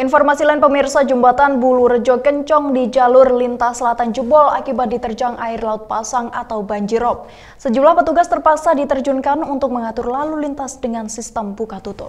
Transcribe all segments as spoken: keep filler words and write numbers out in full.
Informasi lain pemirsa, jembatan Bulurejo Kencong di jalur lintas selatan jebol akibat diterjang air laut pasang atau banjirop. Sejumlah petugas terpaksa diterjunkan untuk mengatur lalu lintas dengan sistem buka tutup.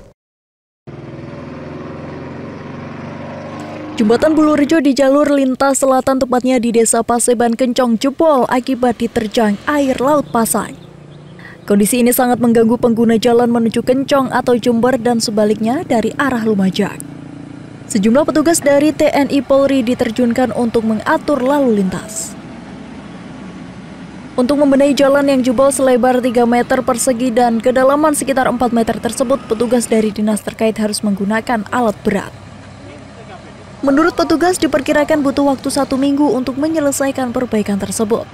Jembatan Bulurejo di jalur lintas selatan, tepatnya di Desa Paseban Kencong, jebol akibat diterjang air laut pasang. Kondisi ini sangat mengganggu pengguna jalan menuju Kencong atau Jember dan sebaliknya dari arah Lumajang. Sejumlah petugas dari T N I Polri diterjunkan untuk mengatur lalu lintas. Untuk membenahi jalan yang jebol selebar tiga meter persegi dan kedalaman sekitar empat meter tersebut, petugas dari dinas terkait harus menggunakan alat berat. Menurut petugas, diperkirakan butuh waktu satu minggu untuk menyelesaikan perbaikan tersebut.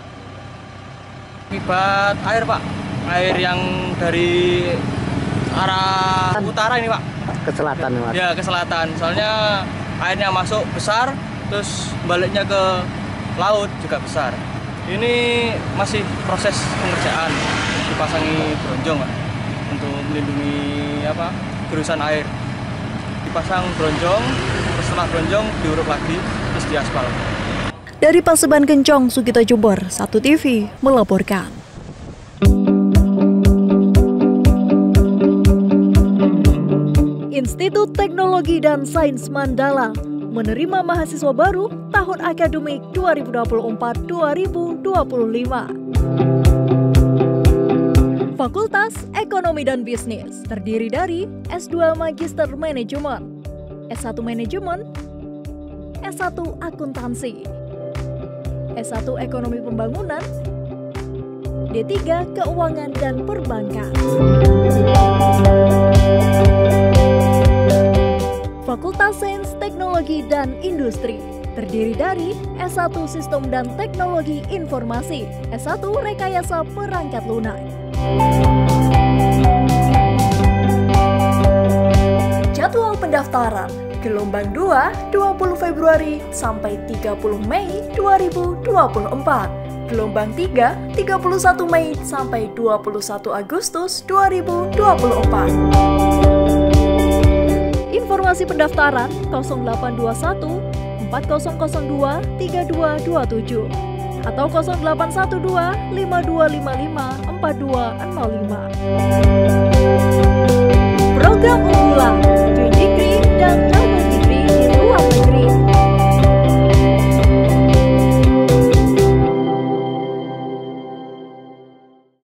Akibat air, Pak. Air yang dari arah utara ini, Pak. Ke selatan, Pak. Ya, ke selatan. Soalnya airnya masuk besar, terus baliknya ke laut juga besar. Ini masih proses pengerjaan, dipasangi bronjong, Pak, untuk melindungi apa gerusan air. Dipasang bronjong, terus setelah bronjong diuruk lagi, terus diaspal. Dari Paseban Kencong, Sugito Jember, Satu T V melaporkan. Institut Teknologi dan Sains Mandala menerima mahasiswa baru tahun akademik dua ribu dua puluh empat dua ribu dua puluh lima. Fakultas Ekonomi dan Bisnis terdiri dari S dua Magister Manajemen, S satu Manajemen, S satu Akuntansi, S satu Ekonomi Pembangunan, D tiga Keuangan dan Perbankan. Fakultas Sains, Teknologi, dan Industri terdiri dari S satu Sistem dan Teknologi Informasi, S satu Rekayasa Perangkat Lunak. Jadwal pendaftaran gelombang dua, dua puluh Februari sampai tiga puluh Mei dua ribu dua puluh empat. Gelombang tiga, tiga puluh satu Mei sampai dua puluh satu Agustus dua ribu dua puluh empat. Informasi pendaftaran nol delapan dua satu empat nol nol dua tiga dua dua tujuh atau nol delapan satu dua lima dua lima lima empat dua nol lima.